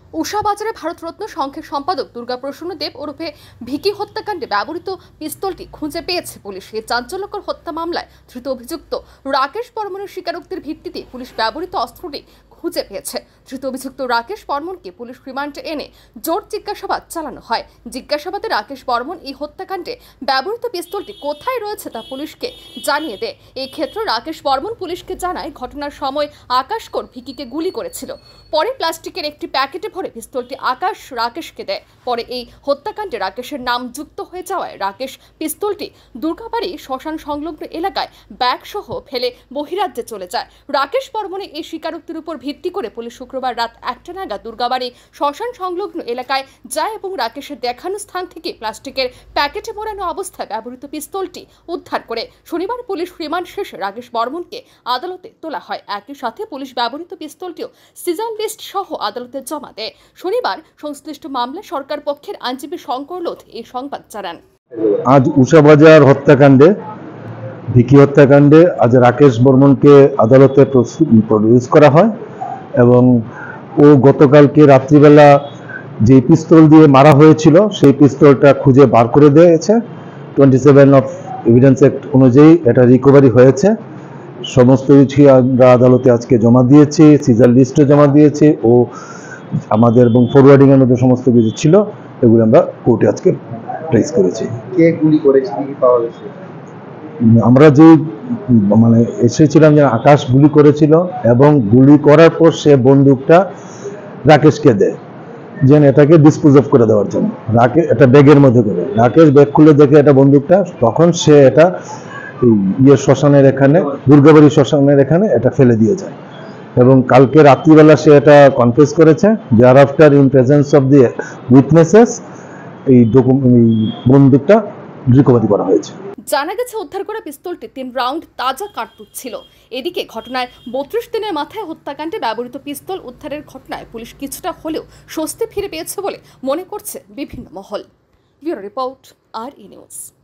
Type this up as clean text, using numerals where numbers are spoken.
উষাবাজারে ভারতরত্ন সংঘের সম্পাদক দুর্গাপ্রসন্ন দেব ওরফে ভিকি হত্যাকাণ্ডে ব্যবহৃত পিস্তলটি খুঁজে পেয়েছে পুলিশ। এই চাঞ্চল্যকর হত্যা মামলায় ধৃত অভিযুক্ত রাকেশ বর্মনের স্বীকারোক্তির ভিত্তিতে পুলিশ ব্যবহৃত অস্ত্রটি খুঁজে পেয়েছে। ধৃত অভিযুক্ত রাকেশ বর্মনকে পুলিশ রিমান্ডে এনে জোর জিজ্ঞাসাবাদ চালানো হয়। জিজ্ঞাসাবাদে রাকেশ বর্মন এই হত্যাকাণ্ডে ব্যবহৃত পিস্তলটি কোথায় রয়েছে তা পুলিশকে জানিয়ে দেয়। এই ক্ষেত্রে রাকেশ বর্মন পুলিশকে জানায় ঘটনার সময় আকাশ কোর ভিকিকে গুলি করেছিল। পরে প্লাস্টিকের একটি প্যাকেটে ভরে পিস্তলটি আকাশ রাকেশকে দেয়। পরে এই হত্যাকাণ্ডে রাকেশের নাম যুক্ত হয়ে যাওয়ায় রাকেশ পিস্তলটি দুর্গাবাড়ি শ্মশান সংলগ্ন এলাকায় ব্যাগ সহ ফেলে বহিরাজ্যে চলে যায়। রাকেশ বর্মনের এই স্বীকারোক্তির উপর ভিত্তি করে পুলিশ শুক্রবার রাত 1টা নাগাদ দুর্গাবাড়ি শ্মশান সংলগ্ন এলাকায় যায় এবং রাকেশের দেখানো স্থান থেকে প্লাস্টিকের প্যাকেটে মোড়ানো অবস্থায় ব্যবহৃত পিস্তলটি উদ্ধার করে শনিবার পুলিশ রিমান্ড শেষে রাকেশ বর্মনকে আদালতে তোলা হয়। একই সাথে পুলিশ ব্যবহৃত পিস্তলটিও সিজার লিস্ট সহ আদালতে জমা দেয়। শনিবার সংশ্লিষ্ট মামলায় সরকার পক্ষের আইনজীবী শঙ্কর লোধ এই সংবাদ জানান। আজ উষাবাজার হত্যাকাণ্ডে ভিকি হত্যাকাণ্ডে আজ রাকেশ বর্মনকে আদালতে প্রডিউস করা হয় এবং ও গতকালকে রাত্রিবেলা যে পিস্তল দিয়ে মারা হয়েছিল সেই পিস্তলটা খুঁজে বার করে দিয়েছে। 27 অফ এভিডেন্স অ্যাক্ট অনুযায়ী এটা রিকভারি হয়েছে। সমস্ত কিছু আমরা আদালতে আজকে জমা দিয়েছি, সিজার লিস্টও জমা দিয়েছি ও আমাদের এবং ফরওয়ার্ডিং এর মধ্যে সমস্ত কিছু ছিল এগুলো আমরা কোর্টে আজকে প্লেস করেছি। কে গুলি করেছে কি পাওয়া গেছে? আমরা যে এসেছিলাম যে আকাশ গুলি করেছিল এবং গুলি করার পর সে বন্দুকটা রাকেশকে দেয় যেন এটাকে ডিসপোজ অফ করে দেওয়ার জন্য। রাকেশ এটা ব্যাগের মধ্যে করে রাকেশ ব্যাগ খুলে দেখে এটা বন্দুকটা, তখন সে এটা শ্মশানের এখানে দুর্গাবাড়ি শ্মশানের এখানে এটা ফেলে দিয়ে যায় এবং কালকে রাত্রিবেলা সে এটা কনফেস করেছে। Thereafter in presence of the witnesses এই বন্দুকটা রিকভারি করা হয়েছে। জানা গেছে উদ্ধার করা পিস্তলটি 3 রাউন্ড তাজা কার্তুজ ছিল। এদিকে ঘটনায় 32 দিনের মাথায় হত্যাকাণ্ডে ব্যবহৃত পিস্তল উদ্ধারের ঘটনায় পুলিশ কিছুটা হলেও স্বস্তি ফিরে পেয়েছে বলে মনে করছে বিভিন্ন মহল। Bureau report, RE news.